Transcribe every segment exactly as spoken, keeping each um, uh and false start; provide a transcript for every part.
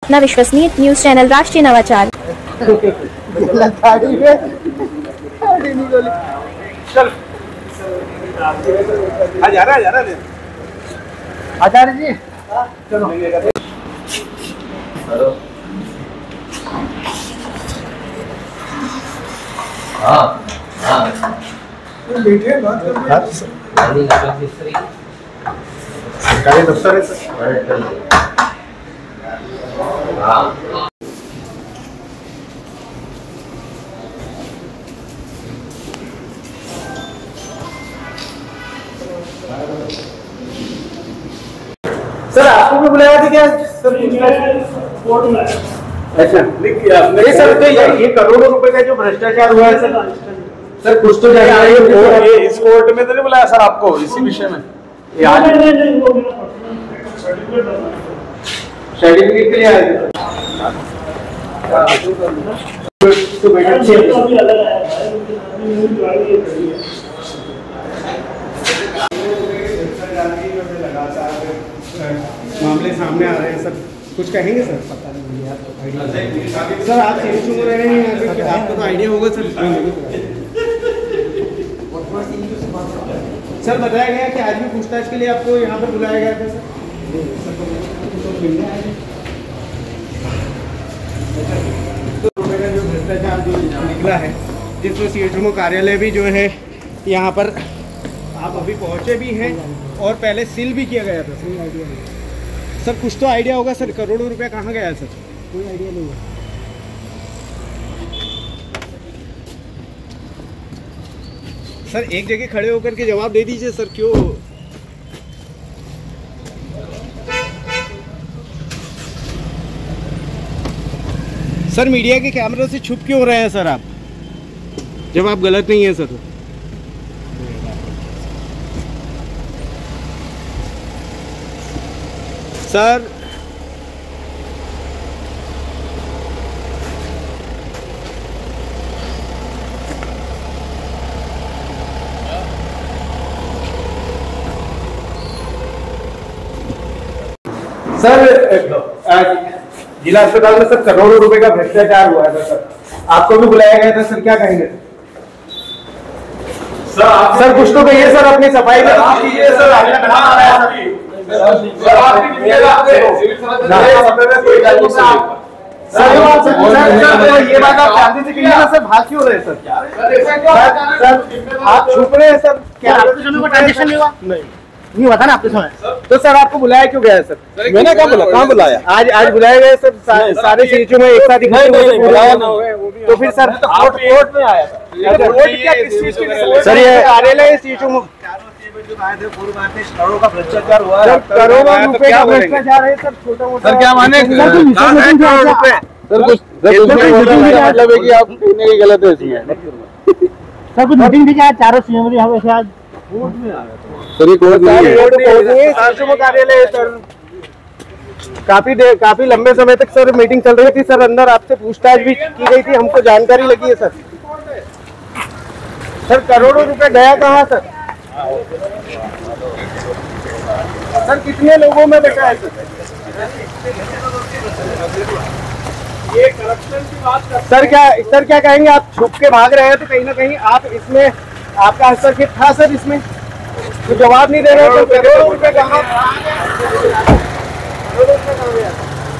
अपना विश्वसनीय news channel राष्ट्रीय नवाचार। आचार्य जी चलो। हाँ हाँ बैठे बात कर सरकारी दफ्तर है सर। हाँ सर आपको भी बुलाया था क्या सर? अच्छा नहीं सर, तो ये करोड़ों रुपए का जो भ्रष्टाचार हुआ है सर, सर कुछ तो ये इस कोर्ट में तो नहीं बुलाया सर आपको इसी विषय में? सर्टिफिकेट के लिए आए मामले सामने आ रहे हैं सर, कुछ कहेंगे सर? पता नहीं मुझे सर, आप सीरीज में रह रहे हैं, आपको तो आइडिया होगा सर। सर बताया गया कि आज भी पूछताछ के लिए आपको यहाँ पर बुलाया गया था सर। तो रुपये का जो भ्रष्टाचार जो निकला है, जिसमें सीएचएमओ कार्यालय भी जो है यहाँ पर आप अभी पहुँचे भी हैं और पहले सील भी किया गया था सर। कुछ तो आइडिया होगा सर, करोड़ों रुपया कहाँ गया सर? कोई आइडिया नहीं है सर। एक जगह खड़े होकर के जवाब दे दीजिए सर, क्यों? सर मीडिया के कैमरे से छुप क्यों रहे हैं सर आप, जब आप गलत नहीं है सर? सर सर जिला अस्पताल में सर करोड़ों रुपए का भ्रष्टाचार हुआ है सर, आपको भी बुलाया गया था सर, क्या कहेंगे सर? सर कुछ तो कहिए सर, अपनी सफाई में आप कीजिए सर। ये बात आप शांति से कहिए ना सर, भाग क्यों रहे सर? आप छुप रहे हैं सर, क्या ट्रांजेक्शन नहीं हुआ? नहीं नहीं बता ना आपके समय। तो सर आपको बुलाया क्यों गया सर? मैंने कहाँ बुलाया? कहाँ बुलाया? आज आज बुलाया गया सर, सारे सीएचओ में एक साथ बुलाया ना। तो फिर सर कोर्ट में आया सर, ये कार्यालय सीएचओ करोड़ों का भ्रष्टाचार हुआ है, करोड़ों रुपए का भ्रष्टाचार है सर। छोटा मोटा सर क्या माने सर, कुछ मतलब है कि आप कहने की गलत है इसमें सर। कुछ मीटिंग थी क्या चारों सीएम वैसे आज कोर्ट में आया सर? ये कार्यालय सर, काफी देर काफी लंबे समय तक सर मीटिंग चल रही थी सर, अंदर आपसे पूछताछ भी की गई थी, हमको जानकारी लगी है सर। सर करोड़ों रुपए गया कहाँ सर? सर कितने लोगों में बैठा है सर? ये करप्शन की बात कर सर, क्या सर क्या कहेंगे? आप छुप के भाग रहे हैं तो कहीं ना कहीं आप इसमें आपका हस्तक्षेप था सर, इसमें तो जवाब नहीं दे रहे तो करोड़ों रुपए कहाँ? करोड़ों रुपए कहाँ गया?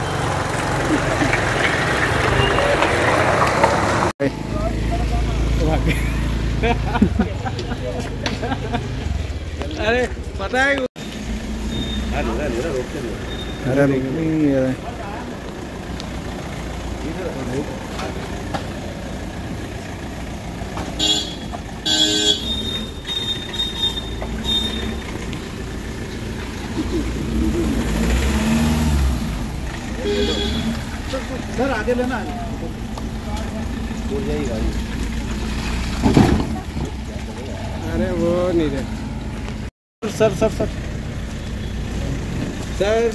अरे पता है अरे सर आगे लेना हो जाएगी गाड़ी। अरे वो नहीं दे sir sir sir sir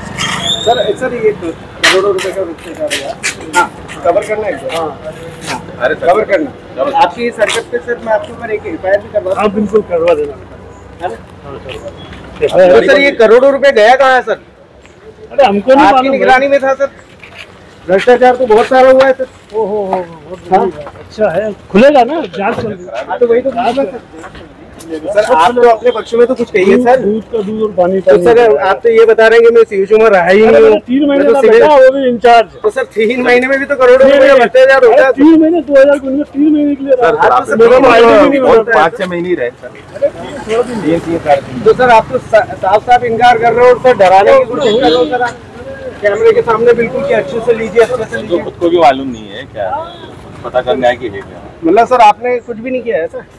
sir sir ये करोड़ों रुपए का भ्रष्टाचार हुआ, हाँ कवर करना है। हाँ हाँ अरे कवर करना आपकी इस हरकत पे सर मैं आपके ऊपर एक एफ आई आर भी करवा। आप बिल्कुल करवा देना है ना? तो सर ये करोड़ों रुपए गया कहाँ है सर? अरे हमको नहीं आपकी मालूम निगरानी में था सर। भ्रष्टाचार तो बहुत सारा हुआ है सर। ओ हो हो हो अच्छा है, खुलेगा ना जांच चल रही है। हाँ तो वही तो पूछना सर। सर आप तो अपने पक्ष में तो कुछ कहिए सर। दूध का दूध और पानी तो सर आप तो ये बता रहे हैं कि मैं शिवकुमार रहा ही नहीं हूँ। तीन महीने तो का सिविल- बेटा वो भी इंचार्ज। तो सर तीन महीने में भी तो करोड़ों रुपए का भ्रष्टाचार होता है। तीन महीने दो हजार उन्नीस में तीन महीने के लिए सर, रहा। आप तो मेरा तो आईडी भी नहीं बहुत बनाता है। पाँच छह महीने ही रहे सर। तो सर आप तो साफ साफ इनकार कर रहे हो और सर डराने की कोशिश कर रहे हो सर आप। कैमरे के सामने बिल्कुल कि अच्छे से लीजिए, अच्छे से तो लीजिए। खुद को भी मालूम नहीं है क्या, पता करना है कि है क्या। मतलब सर आपने कुछ भी नहीं किया है सर।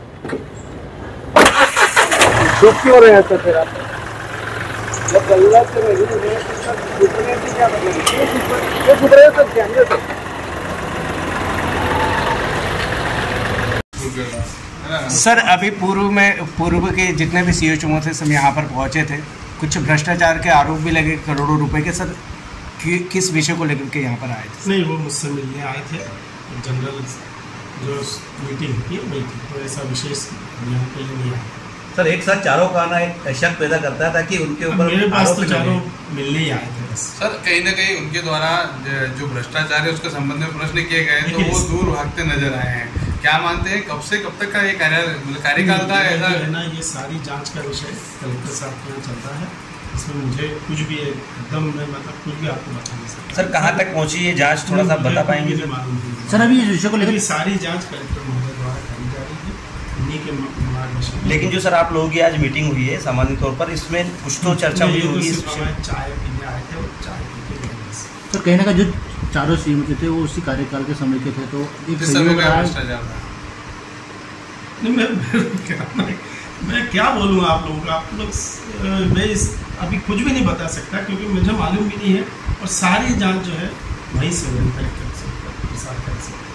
चुप क्यों रहे हैं सर फिर आप? जब गलत से नहीं हो रहे हैं तो सर छुपने की क्या मतलब? क्यों छुप क्यों छुप रहे हैं सर कैमरे से? सर अभी पूर्व में पूर्व के जितने भी सी एच ओ थे सब यहाँ पर पहुँचे थे, कुछ भ्रष्टाचार के आरोप भी लगे करोड़ों रुपए के। सर कि, किस विषय को लेकर के यहाँ पर आए थे? नहीं, वो मुझसे मिलने आए थे, जनरल जो मीटिंग थी वही थी, तो ऐसा विशेष यहाँ पे नहीं आया। सर एक साथ चारों का आना एक शक पैदा करता है ताकि उनके ऊपर मेरे पास आरोप तो लगे। चारों मिलने ही आए थे बस। सर कहीं ना कहीं उनके द्वारा जो भ्रष्टाचार है उसके संबंध में प्रश्न किए गए तो वो दूर भागते नजर आए हैं। क्या मानते हैं कब से कब तक का ये कार्य मतलब कार्यकाल था ऐसा? है ना, ये सारी जांच का विषय कलेक्टर साहब के यहाँ चलता है, इसमें मुझे कुछ भी एकदम मैं मतलब कुछ भी आपको बता नहीं सकता। सर कहाँ तक पहुँची ये जांच, थोड़ा सा बता पाएंगे? सर अभी इस विषय को लेकर सारी जांच कलेक्टर महोदय द्वारा करी जा रही है, उन्हीं के मार्गदर्शन। लेकिन जो सर आप लोगों की आज मीटिंग हुई है सामान्य तौर पर, इसमें कुछ तो चर्चा हुई होगी इस विषय में। चाय पीने आए थे और चाय पी के गए बस। तो कहने का जो चारों सीएम थे वो उसी कार्यकाल के समय के थे, तो एक किस समय सहयोग का रहा है। भ्रष्टाचार था? नहीं मैं मैं क्या मैं, मैं क्या बोलूँगा आप लोगों को, आप लोग अ, मैं इस अभी कुछ भी नहीं बता सकता क्योंकि मुझे मालूम भी नहीं है, और सारी जांच जो है वहीं से हुई कलेक्टर से प्रसाद कर सकते।